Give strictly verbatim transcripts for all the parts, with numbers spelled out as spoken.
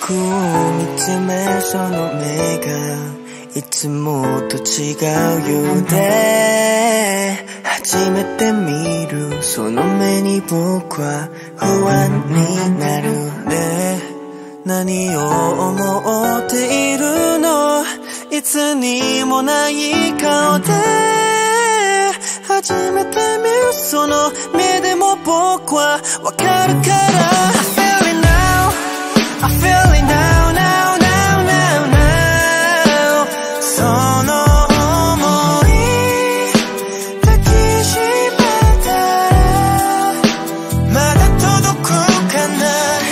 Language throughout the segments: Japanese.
僕を見つめその目がいつもと違うようで、初めて見るその目に僕は不安になるね。何を思っているの、いつにもない顔で初めて見るその目でも僕はわかるから、 I feel it now, I feel it now, now, now, now, now その想い抱きしめたらまだ届くかな。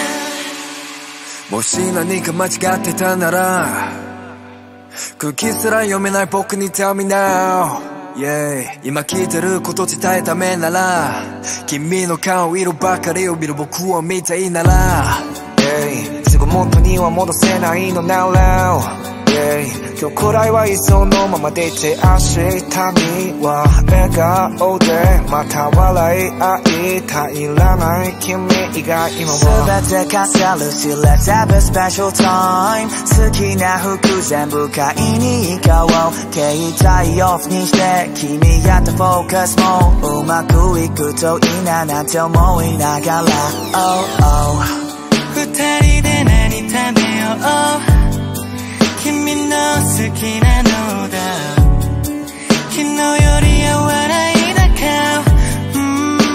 もし何か間違ってたなら空気すら読めない僕に Tell me now、yeah、 今聞いてること伝えためなら君の顔色ばかりを見る僕を見たいなら、yeah、 すぐ元には戻せないの Now now、yeah、 今日くらいはいそのままでいて明日には笑顔でまた笑い合いたいらない君以外今は全て飾るし Let's have a special time 好きな服全部買いに行こう携帯オフにして君やったフォーカスもうまくいくといいななんて思いながら Oh oh 二人で何食べよう君の好きなのだ昨日より柔らいだ顔、うん、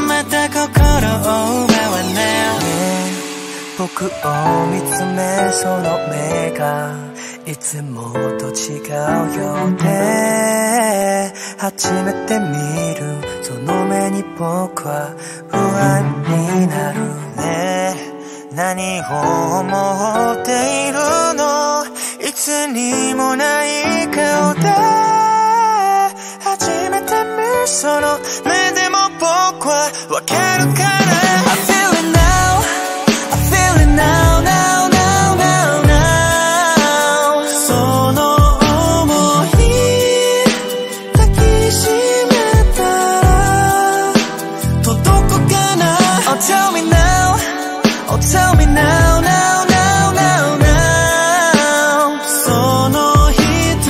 また心を奪わない僕を見つめその目がいつもと違うようで初めて見るその目に僕は不安になるね。何を思っているの、いつにもない顔で初めて見るその目でも僕はわかるから、 I feel it now, I feel it now, now, now, now, now その想い抱きしめたら届くかな。 Oh tell me now, oh tell me now, now, now, now, now その瞳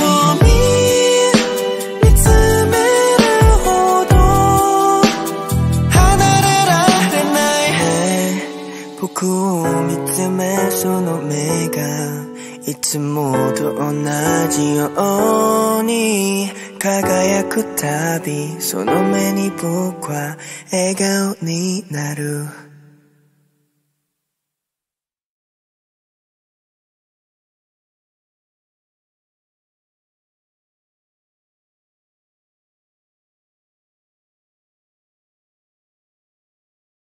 見つめるほど離れられない、hey、僕を見つめその目がいつもと同じように輝くたびその目に僕は笑顔になる。